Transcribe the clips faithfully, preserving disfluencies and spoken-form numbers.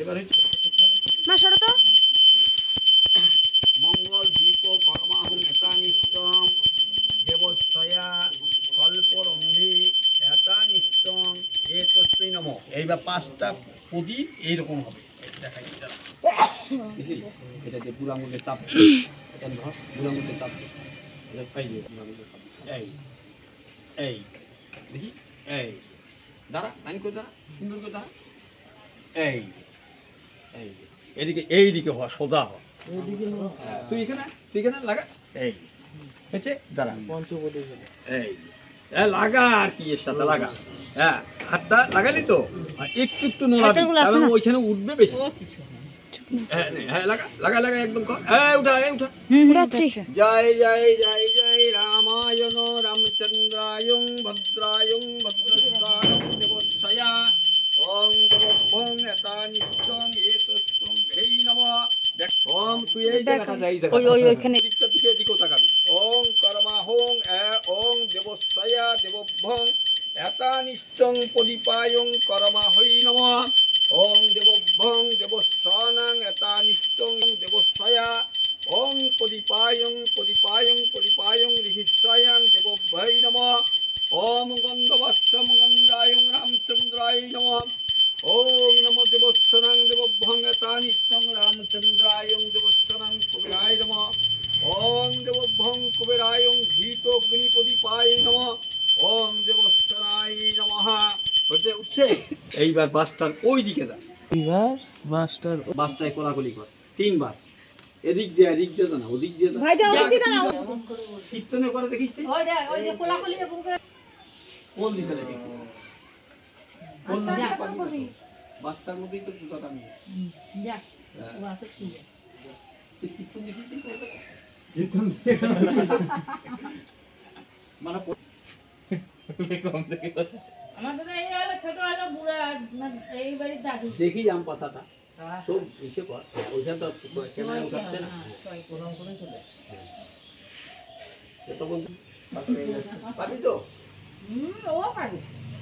এবার হচ্ছে মা সরো তো মঙ্গল দীপ কর্মাহং এতানিষ্টং দেবস্তয়া কল্পরম্ভি এতানিষ্টং এতস্মৈ নমঃ। এইবার পাঁচটা প্রদীপ এইরকম হবে। দেখাই এটা যে বুড়া আঙুলের তাপ, এটা ধর বুড়া আঙুলের তাপ, এটা পাই যে বুড়া আঙুলের তাপ। এই এই দেখি এই দাঁড়া লাইন করে দাঁড়া, সুন্দর করে দাঁড়া। এই এই এদিকে এইদিকে হওয়া সোজা হওয়া, তুই এখানে তুই এখানে লাগা। এই হচ্ছে দাঁড়া পঞ্চপদী এই লাগা আর কি এর সাথে লাগা। হ্যাঁ হাতটা লাগালি তো একটু একটু নড়াবি কারণ ওইখানে উঠবে বেশি। হ্যাঁ হ্যাঁ লাগা লাগা লাগা একদম এই উঠা এই উঠা উঠাচ্ছি। জয় জয় জয় জয় রামায়ণ রামচন্দ্রায়ং ভদ্রায়ং ভদ্রস্থায়ং দেবস্বয়া ওং দেবভং এতানিষ্টং এতস্মৈ ভৈ নমঃ। ওম তুই এই জায়গাটা যাই জায়গা ওই ওই ওইখানে দিকটা দিকে দিকেও তাকাবি। ওং কর্মাহং এ ওং দেবস্বয়া দেবভং এতানিষ্টং প্রদীপায়ং কর্মাহৈ নমঃ। ওং দেবভং দেবস্বনাং এতানিষ্টং দেবস্বয়া ওং প্রদীপায়ং প্রদীপায়ং প্রদীপায়ং ঋষিস্বয়াং দেবভৈ নমঃ। ওম গন্ধবৎসম গন্ধায়ং রামচন্দ্রায় নমঃ। ওং নমো দেবস্বনাং দেবভং এতানিষ্টং রামচন্দ্রায়ং দেবস্বনাং কুবেরায় নমঃ। ওং দেবভং কুবেরায়ং ভীতগ্নিপ্রদীপায় নমঃ। ওং দেবস্বনায় নমঃ। হচ্ছে উঠছে। এইবার বাসটার ওই দিকে যা, এইবার বাসটার বাসটায় কোলাকুলি কর তিনবার। এদিক দিয়ে এদিক দিয়ে না ওদিক দিয়ে ভাই যাও ওই দিকে নাও। কীর্তনে করে দেখিস ওই দেখ ওই যে কোলাকুলি এরকম করে কোন দিকে লাগে কোন দিকে পাবি বাসটার মধ্যেই তো জুতা টানি যা ও আছে কি তুই কীর্তন দেখিস কীর্তন মানে কম দেখে আমাদের এই হলো ছোট হলো বুড়া এই বাড়ির দাদু দেখি আম পাতাটা তো ইসে কর ওইখান তো ক্যামেরা উঠাচ্ছে না প্রণাম করে চলে তখন পাবি তো হুম ও পারে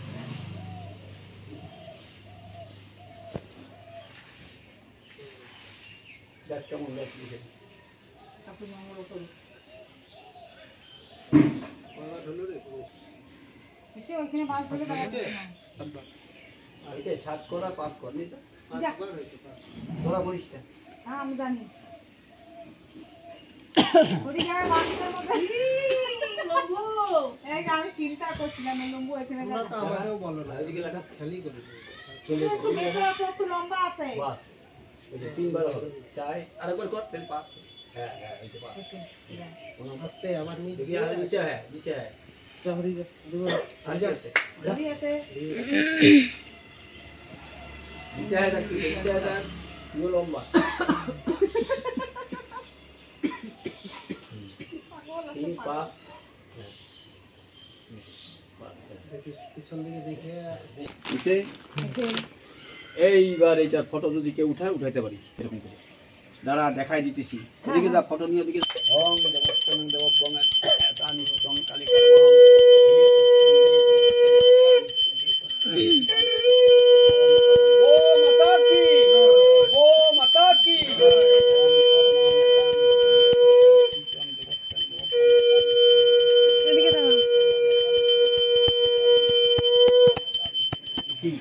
দেখ কেমন লাগছে আপনি মঙ্গল করুন নিচে ওইখানে বাস ধরে দাঁড়াচ্ছে আর এটা সাত করা পাস কর নি তো যা তোরা করিস না হ্যাঁ আমি জানি ওই যা বাসের মধ্যে লম্বু এই আমি চিন্তা করছিলাম লম্বু এখানে তোমরা তো আমাদেরও বলো না এদিকে লাগা খেলি করে চলে একটু মেট্রো আছে একটু লম্বা আছে বাস ওই যে তিনবার হবে চাই আরেকবার কর তেল পাস হ্যাঁ হ্যাঁ এই যে পাস আস্তে আবার নিচে দেখি আর নিচে হ্যাঁ নিচে হ্যাঁ চাহরি যা দুবার আর যাচ্ছে ঠিক আছে নিচে হ্যাঁ দেখি নিচে হ্যাঁ ইয়ে লম্বা তিন পাঁচ পিছন দিকে দেখে উঠে এইবার এইটার ফটো যদি কেউ উঠায় উঠাইতে পারি এরকম করে দাঁড়া দেখাই দিতেছি এদিকে যা ফটো নিয়ে ওদিকে ওং দেবস্বং দেবভং এতানিষ্টং কালীকর্মহং ও মাতা কি ও মাতা কি এদিকে দাও কি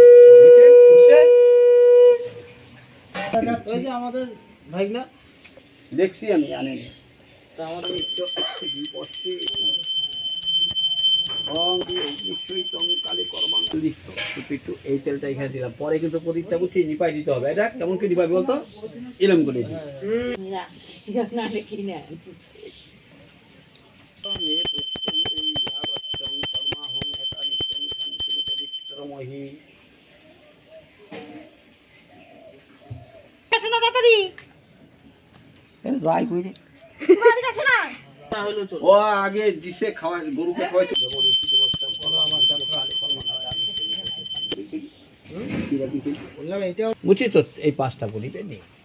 ওই যে আমাদের ভাইগনা দেখছি আমি জানি তা আমাদের বিপক্ষে নিশ্চয়ই কালী কর্মাং লিখত একটু এই তেলটা এখানে দিলাম পরে কিন্তু প্রদীপটা বুঝিয়ে নিপাই দিতে হবে এটা কেমন কি নিপাই বলতো এরম করে দিই ও আগে দিছে খাওয়া গরুকে খাওয়াইতো বুঝছি তো এই পাঁচটা প্রদীপে নেই